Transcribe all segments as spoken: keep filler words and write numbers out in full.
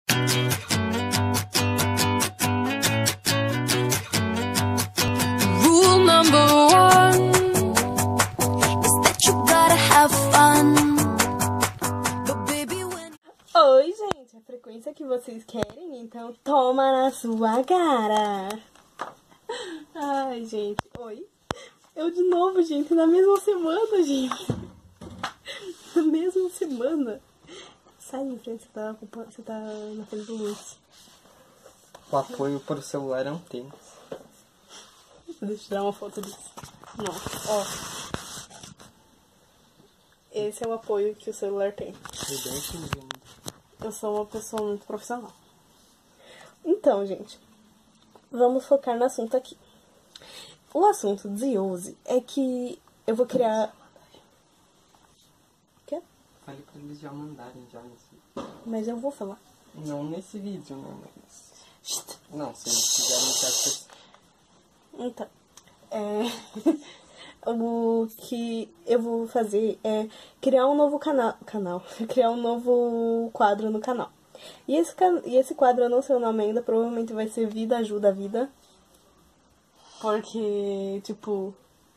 Rule number one is that you gotta have fun. But baby, when... Oi, gente, a frequência que vocês querem, então toma na sua cara. Ai, gente, oi. Eu de novo, gente, na mesma semana, gente. Na mesma semana. Sai de frente, você tá, você tá na frente do Luiz. O apoio para o celular é um tênis. Deixa eu tirar uma foto disso. Não, ó. Esse é o apoio que o celular tem. Eu sou uma pessoa muito profissional. Então, gente, vamos focar no assunto aqui. O assunto de hoje é que eu vou criar... O quê? Falei pra eles já mandarem já nesse... Mas eu vou falar. Não nesse vídeo, né? Mas... Não, se eles quiserem que as... Então, é... o que eu vou fazer é criar um novo cana canal. Criar um novo quadro no canal. E esse, can... e esse quadro, eu não sei o nome ainda, provavelmente vai ser Vida Ajuda a Vida. Porque, tipo,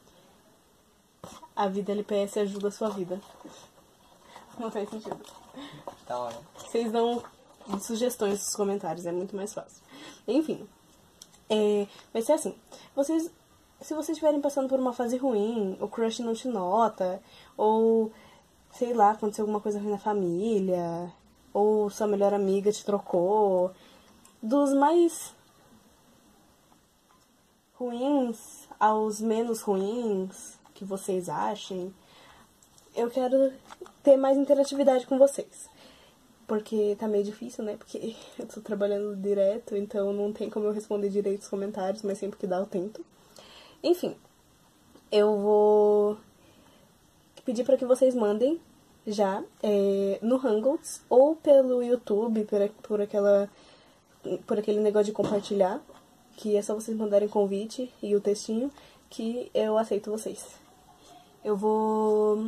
a vida L P S ajuda a sua vida. Não faz sentido. Da hora. Vocês dão sugestões nos comentários, é muito mais fácil. Enfim, é, vai ser assim. Vocês, se vocês estiverem passando por uma fase ruim, o crush não te nota, ou, sei lá, aconteceu alguma coisa ruim na família, ou sua melhor amiga te trocou, dos mais... ruins aos menos ruins que vocês achem, eu quero ter mais interatividade com vocês. Porque tá meio difícil, né? Porque eu tô trabalhando direto, então não tem como eu responder direito os comentários, mas sempre que dá eu tento. Enfim, eu vou pedir pra que vocês mandem já é, no Hangouts ou pelo YouTube, por, por, aquela, por aquele negócio de compartilhar. Que é só vocês mandarem convite e o textinho que eu aceito vocês. Eu vou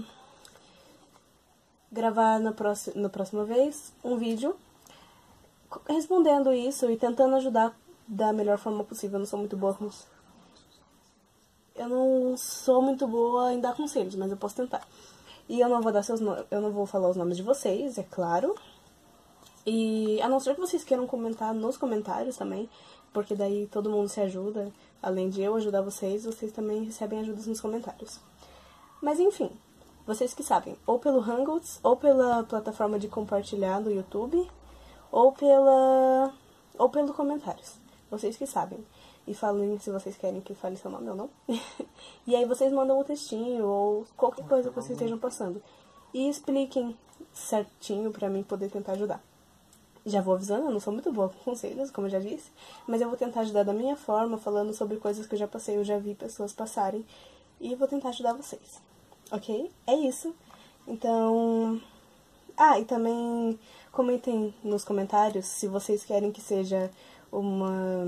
gravar na próxima, na próxima vez um vídeo respondendo isso e tentando ajudar da melhor forma possível. Eu não sou muito boa com isso. Eu não sou muito boa em dar conselhos, mas eu posso tentar. E eu não vou dar seus no... eu não vou falar os nomes de vocês, é claro. E a não ser que vocês queiram comentar nos comentários também, porque daí todo mundo se ajuda. Além de eu ajudar vocês, vocês também recebem ajudas nos comentários. Mas enfim, vocês que sabem, ou pelo Hangouts, ou pela plataforma de compartilhar no YouTube, ou pela ou pelo comentários. Vocês que sabem. E falem se vocês querem que eu fale seu nome ou não. E aí vocês mandam o textinho, ou qualquer coisa que vocês estejam passando. E expliquem certinho pra mim poder tentar ajudar. Já vou avisando, eu não sou muito boa com conselhos, como eu já disse, mas eu vou tentar ajudar da minha forma, falando sobre coisas que eu já passei, eu já vi pessoas passarem, e vou tentar ajudar vocês, ok? É isso. Então... Ah, e também comentem nos comentários se vocês querem que seja uma...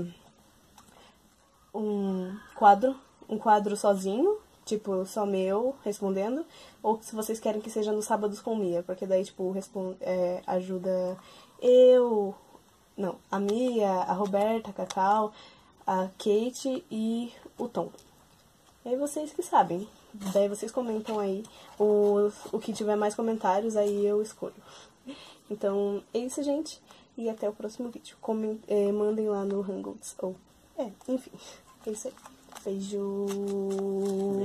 um quadro, um quadro sozinho, tipo, só meu, respondendo, ou se vocês querem que seja nos sábados com Mia, porque daí, tipo, responde, é, ajuda... Eu, não, a Mia, a Roberta, a Cacau, a Kate e o Tom. E aí vocês que sabem. Daí vocês comentam aí. O, o que tiver mais comentários, aí eu escolho. Então, é isso, gente. E até o próximo vídeo. Coment, é, mandem lá no Hangouts. Ou, é, enfim. É isso aí. Beijo.